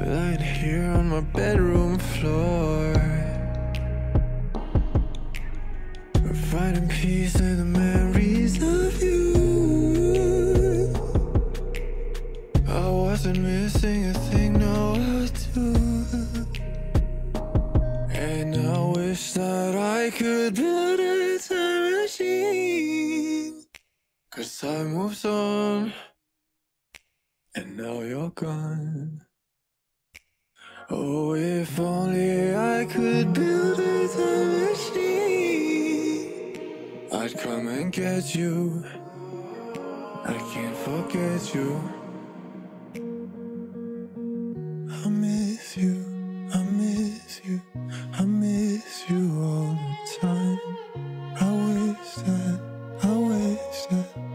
lying here on my bedroom floor, finding peace in the memories of you. I wasn't missing a thing, no, I do. And I wish that I could build a time machine, 'cause time moves on, and now you're gone. Oh, if only I could build a time machine, I'd come and get you. I can't forget you. I miss you, I miss you, I miss you all the time. I wish that